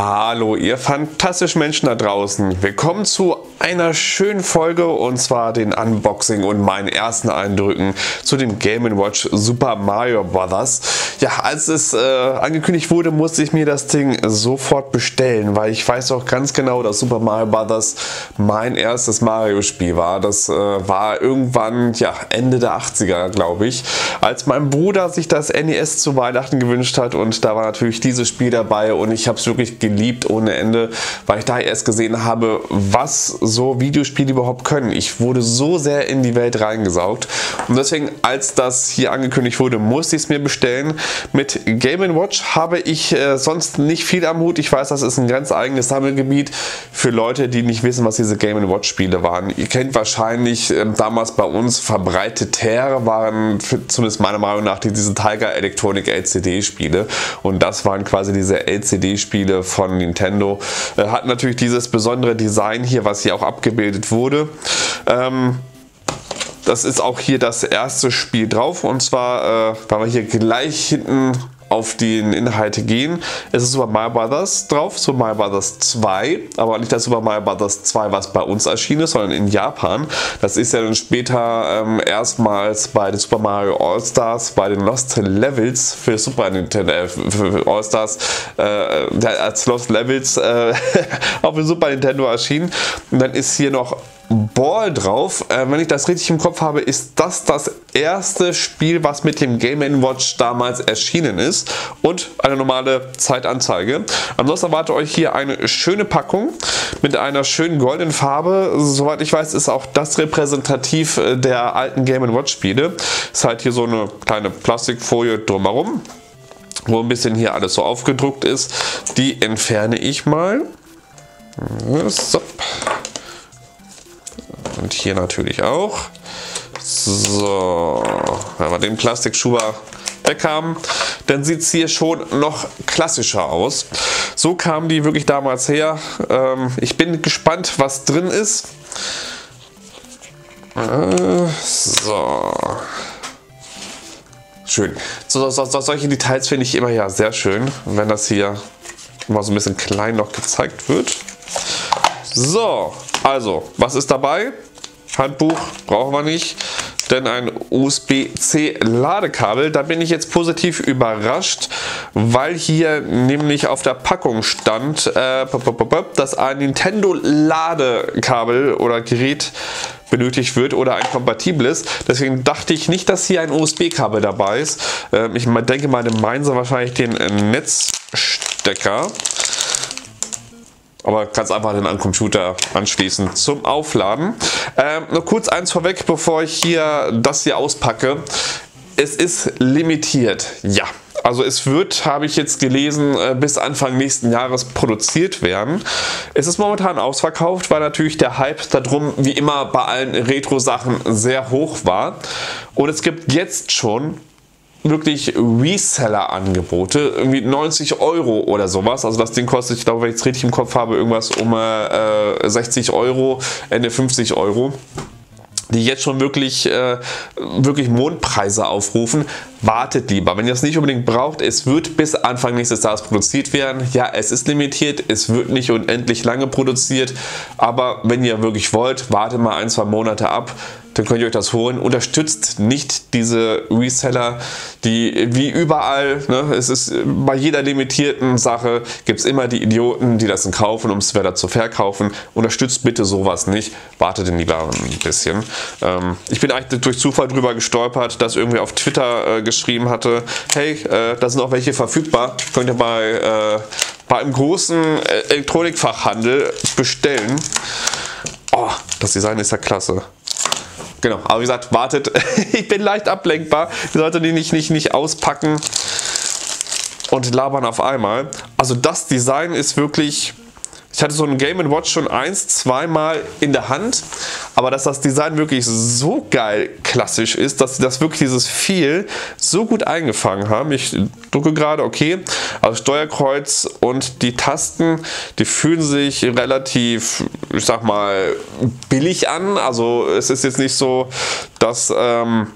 Hallo ihr fantastischen Menschen da draußen, willkommen zu einer schönen Folge und zwar den Unboxing und meinen ersten Eindrücken zu dem Game & Watch Super Mario Bros. Ja, als es angekündigt wurde, musste ich mir das Ding sofort bestellen, weil ich weiß auch ganz genau, dass Super Mario Bros. Mein erstes Mario-Spiel war. Das war irgendwann, ja, Ende der 80er, glaube ich, als mein Bruder sich das NES zu Weihnachten gewünscht hat und da war natürlich dieses Spiel dabei und ich habe es wirklich geliebt ohne Ende, weil ich da erst gesehen habe, was so Videospiele überhaupt können. Ich wurde so sehr in die Welt reingesaugt und deswegen, als das hier angekündigt wurde, musste ich es mir bestellen. Mit Game & Watch habe ich sonst nicht viel am Hut. Ich weiß, das ist ein ganz eigenes Sammelgebiet für Leute, die nicht wissen, was diese Game & Watch Spiele waren. Ihr kennt wahrscheinlich damals bei uns verbreiteter waren, zumindest meiner Meinung nach, diese Tiger Electronic LCD Spiele und das waren quasi diese LCD Spiele von Nintendo. Hat natürlich dieses besondere Design hier, was hier auch abgebildet wurde. Das ist auch hier das erste Spiel drauf und zwar, weil wir hier gleich hinten auf die Inhalte gehen, es ist Super Mario Bros. Drauf, Super Mario Bros. 2, aber nicht das Super Mario Bros. 2, was bei uns erschienen ist, sondern in Japan. Das ist ja dann später erstmals bei den Super Mario All-Stars, bei den Lost Levels für Super Nintendo, für All-Stars, als Lost Levels auf dem Super Nintendo erschienen. Und dann ist hier noch Ball drauf. Wenn ich das richtig im Kopf habe, ist das das erste Spiel, was mit dem Game & Watch damals erschienen ist und eine normale Zeitanzeige. Ansonsten erwartet euch hier eine schöne Packung mit einer schönen goldenen Farbe. Soweit ich weiß, ist auch das repräsentativ der alten Game & Watch Spiele. Ist halt hier so eine kleine Plastikfolie drumherum, wo ein bisschen hier alles so aufgedruckt ist. Die entferne ich mal. So. Und hier natürlich auch. So, wenn wir den Plastikschuber weg haben, dann sieht es hier schon noch klassischer aus. So kamen die wirklich damals her. Ich bin gespannt, was drin ist. So. Schön. Solche Details finde ich immer ja sehr schön, wenn das hier mal so ein bisschen klein noch gezeigt wird. So, also, was ist dabei? Handbuch brauchen wir nicht, denn ein USB-C Ladekabel. Da bin ich jetzt positiv überrascht, weil hier nämlich auf der Packung stand, dass ein Nintendo Ladekabel oder Gerät benötigt wird oder ein kompatibles. Deswegen dachte ich nicht, dass hier ein USB-Kabel dabei ist. Ich denke mal, meinen sie wahrscheinlich den Netzstecker. Aber kannst einfach den Computer anschließen zum Aufladen. Nur kurz eins vorweg, bevor ich hier das hier auspacke. Es ist limitiert, ja. Also es wird, habe ich jetzt gelesen, bis Anfang nächsten Jahres produziert werden. Es ist momentan ausverkauft, weil natürlich der Hype darum, wie immer bei allen Retro-Sachen, sehr hoch war. Und es gibt jetzt schon wirklich Reseller-Angebote, irgendwie 90 € oder sowas. Also das Ding kostet, ich glaube, wenn ich es richtig im Kopf habe, irgendwas um 60 €, Ende 50 €. Die jetzt schon wirklich Mondpreise aufrufen. Wartet lieber. Wenn ihr das nicht unbedingt braucht, es wird bis Anfang nächstes Jahres produziert werden. Ja, es ist limitiert, es wird nicht unendlich lange produziert, aber wenn ihr wirklich wollt, wartet mal 1-2 Monate ab, dann könnt ihr euch das holen. Unterstützt nicht diese Reseller, die wie überall, ne, es ist bei jeder limitierten Sache, gibt es immer die Idioten, die das kaufen, um es wieder zu verkaufen. Unterstützt bitte sowas nicht, wartet denn lieber ein bisschen. Ich bin eigentlich durch Zufall drüber gestolpert, dass irgendwie auf Twitter geschrieben hatte, hey, da sind auch welche verfügbar, könnt ihr bei einem großen Elektronikfachhandel bestellen. Oh, das Design ist ja klasse. Genau, aber wie gesagt, wartet, ich bin leicht ablenkbar, ihr solltet die nicht auspacken und labern auf einmal. Also das Design ist wirklich, ich hatte so ein Game & Watch schon 1-2 Mal in der Hand, aber dass das Design wirklich so geil klassisch ist, dass sie das wirklich dieses Feel so gut eingefangen haben. Ich drücke gerade, okay, also Steuerkreuz und die Tasten, die fühlen sich relativ, ich sag mal, billig an. Also es ist jetzt nicht so, dass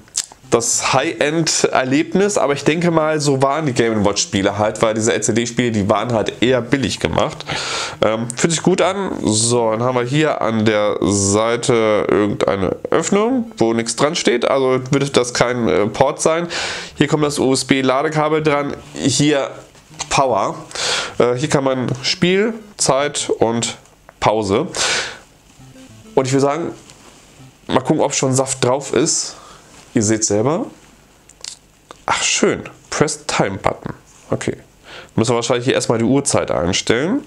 das High-End-Erlebnis, aber ich denke mal, so waren die Game & Watch Spiele halt, weil diese LCD-Spiele, die waren halt eher billig gemacht. Fühlt sich gut an. So, dann haben wir hier an der Seite irgendeine Öffnung, wo nichts dran steht, also würde das kein Port sein. Hier kommt das USB-Ladekabel dran, hier Power. Hier kann man Spiel, Zeit und Pause. Und ich würde sagen, mal gucken, ob schon Saft drauf ist. Ihr seht selber. Ach schön, Press Time Button. Okay. Müssen wir wahrscheinlich hier erstmal die Uhrzeit einstellen.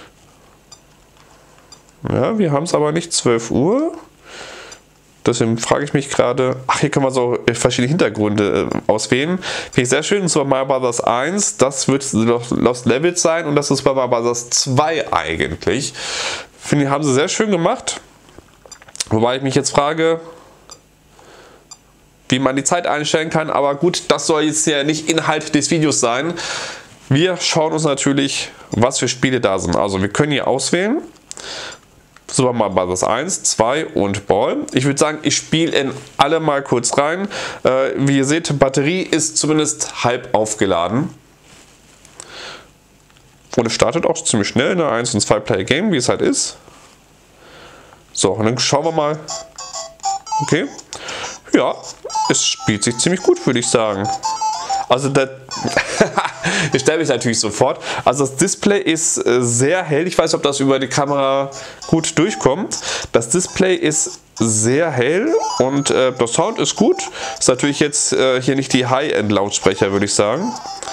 Ja, wir haben es aber nicht 12 Uhr. Deswegen frage ich mich gerade, ach, hier können wir so verschiedene Hintergründe auswählen. Finde ich sehr schön. Super Mario Bros. 1, das wird Lost Levels sein und das ist Super Mario Bros. 2 eigentlich. Finde ich, haben sie sehr schön gemacht. Wobei ich mich jetzt frage, wie man die Zeit einstellen kann, aber gut, das soll jetzt ja nicht Inhalt des Videos sein. Wir schauen uns natürlich, was für Spiele da sind. Also wir können hier auswählen, Super Mario Bros. 1, 2 und Ball. Ich würde sagen, ich spiele in alle mal kurz rein. Wie ihr seht, Batterie ist zumindest halb aufgeladen. Und es startet auch ziemlich schnell, eine 1- und 2-Player-Game, wie es halt ist. So, und dann schauen wir mal. Okay. Ja, es spielt sich ziemlich gut, würde ich sagen. Also ich stelle mich natürlich sofort. Also das Display ist sehr hell. Ich weiß nicht, ob das über die Kamera gut durchkommt. Das Display ist sehr hell und der Sound ist gut. Ist natürlich jetzt hier nicht die High-End-Lautsprecher, würde ich sagen.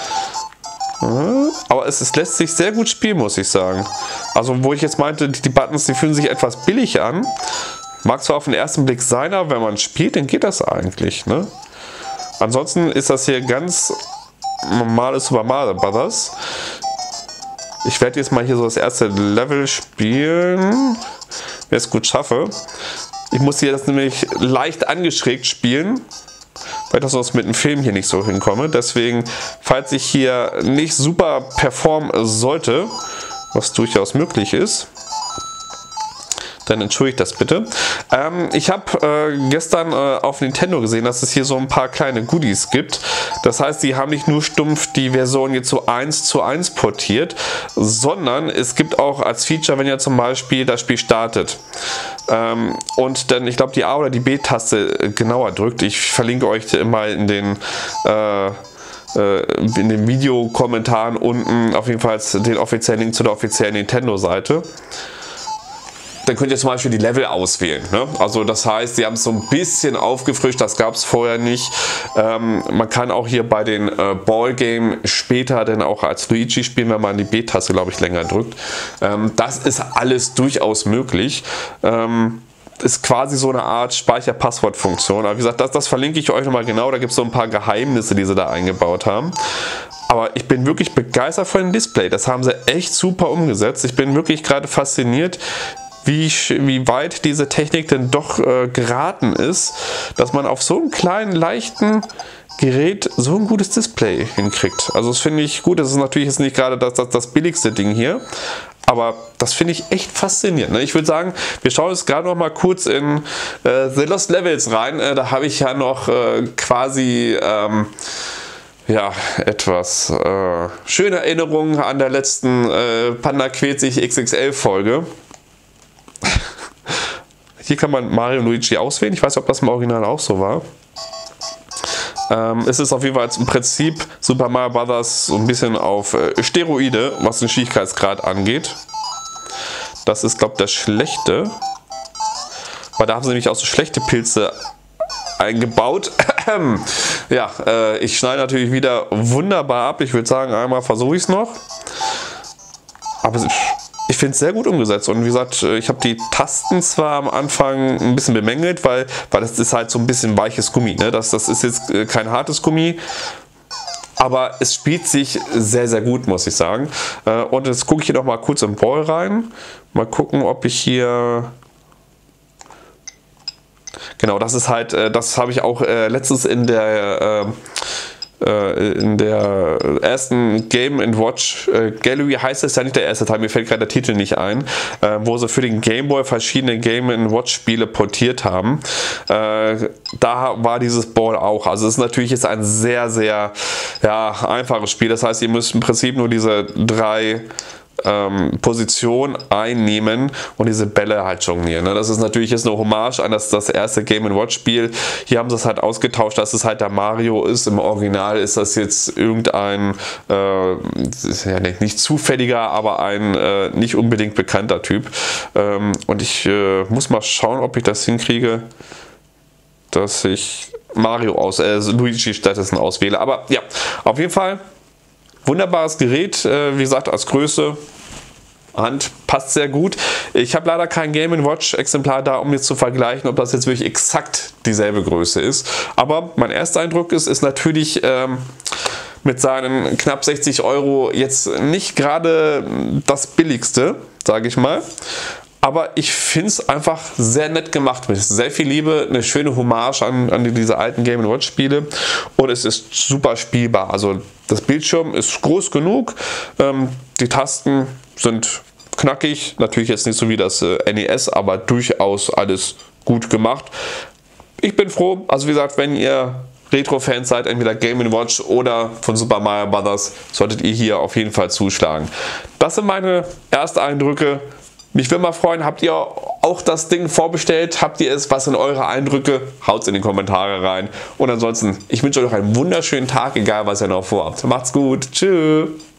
Aber es lässt sich sehr gut spielen, muss ich sagen. Also wo ich jetzt meinte, die Buttons, die fühlen sich etwas billig an. Mag zwar auf den ersten Blick sein, aber wenn man spielt, dann geht das eigentlich, ne? Ansonsten ist das hier ganz normales Super Mario Bros. Ich werde jetzt mal hier so das erste Level spielen, wenn ich es gut schaffe. Ich muss hier das nämlich leicht angeschrägt spielen, weil ich das sonst mit dem Film hier nicht so hinkomme. Deswegen, falls ich hier nicht super performen sollte, was durchaus möglich ist, dann entschuldigt das bitte. Ich habe gestern auf Nintendo gesehen, dass es hier so ein paar kleine Goodies gibt. Das heißt, sie haben nicht nur stumpf die Version jetzt so 1:1 portiert, sondern es gibt auch als Feature, wenn ihr zum Beispiel das Spiel startet und dann, ich glaube, die A- oder die B-Taste genauer drückt. Ich verlinke euch mal in den Videokommentaren unten auf jeden Fall den offiziellen Link zu der offiziellen Nintendo-Seite. Dann könnt ihr zum Beispiel die Level auswählen. Ne? Also das heißt, sie haben es so ein bisschen aufgefrischt, das gab es vorher nicht. Man kann auch hier bei den Ballgame später dann auch als Luigi spielen, wenn man die B-Taste, glaube ich, länger drückt. Das ist alles durchaus möglich. Ist quasi so eine Art Speicher-Passwort-Funktion. Aber wie gesagt, das verlinke ich euch nochmal genau. Da gibt es so ein paar Geheimnisse, die sie da eingebaut haben. Aber ich bin wirklich begeistert von dem Display. Das haben sie echt super umgesetzt. Ich bin wirklich gerade fasziniert, wie weit diese Technik denn doch geraten ist, dass man auf so einem kleinen, leichten Gerät so ein gutes Display hinkriegt. Also das finde ich gut. Das ist natürlich jetzt nicht gerade das billigste Ding hier, aber das finde ich echt faszinierend. Ich würde sagen, wir schauen uns gerade noch mal kurz in The Lost Levels rein. Da habe ich ja noch quasi ja, etwas schöne Erinnerungen an der letzten Panda quält sich XXL Folge. Hier kann man Mario und Luigi auswählen. Ich weiß nicht, ob das im Original auch so war. Es ist auf jeden Fall im Prinzip Super Mario Bros. So ein bisschen auf Steroide, was den Schwierigkeitsgrad angeht. Das ist, glaube ich, das Schlechte. Weil da haben sie nämlich auch so schlechte Pilze eingebaut. Ja, ich schneide natürlich wieder wunderbar ab. Ich würde sagen, einmal versuche ich es noch. Aber ich finde es sehr gut umgesetzt und wie gesagt, ich habe die Tasten zwar am Anfang ein bisschen bemängelt, weil das ist halt so ein bisschen weiches Gummi. Ne? Das ist jetzt kein hartes Gummi, aber es spielt sich sehr, sehr gut, muss ich sagen. Und jetzt gucke ich hier noch mal kurz im Ball rein. Mal gucken, ob ich hier... Genau, das ist halt, das habe ich auch letztens in der in der ersten Game & Watch Gallery, heißt es ja nicht der erste Teil, mir fällt gerade der Titel nicht ein, wo sie für den Game Boy verschiedene Game & Watch Spiele portiert haben. Da war dieses Ball auch. Also es ist natürlich jetzt ein sehr, sehr einfaches Spiel. Das heißt, ihr müsst im Prinzip nur diese 3 Position einnehmen und diese Bälle halt jonglieren. Das ist natürlich jetzt eine Hommage an das erste Game & Watch Spiel. Hier haben sie es halt ausgetauscht, dass es halt der Mario ist. Im Original ist das jetzt irgendein nicht zufälliger, aber ein nicht unbedingt bekannter Typ. Und ich muss mal schauen, ob ich das hinkriege, dass ich Luigi stattdessen auswähle. Aber ja, auf jeden Fall wunderbares Gerät, wie gesagt, als Größe, Hand passt sehr gut. Ich habe leider kein Game & Watch Exemplar da, um jetzt zu vergleichen, ob das jetzt wirklich exakt dieselbe Größe ist. Aber mein erster Eindruck ist natürlich mit seinen knapp 60 € jetzt nicht gerade das billigste, sage ich mal. Aber ich finde es einfach sehr nett gemacht, mit sehr viel Liebe, eine schöne Hommage an diese alten Game & Watch Spiele und es ist super spielbar. Also das Bildschirm ist groß genug, die Tasten sind knackig, natürlich jetzt nicht so wie das NES, aber durchaus alles gut gemacht. Ich bin froh, also wie gesagt, wenn ihr Retro-Fans seid, entweder Game & Watch oder von Super Mario Bros., solltet ihr hier auf jeden Fall zuschlagen. Das sind meine Ersteindrücke. Mich würde mal freuen, habt ihr auch das Ding vorbestellt? Habt ihr es? Was sind eure Eindrücke? Haut es in die Kommentare rein. Und ansonsten, ich wünsche euch einen wunderschönen Tag, egal was ihr noch vorhabt. Macht's gut. Tschüss.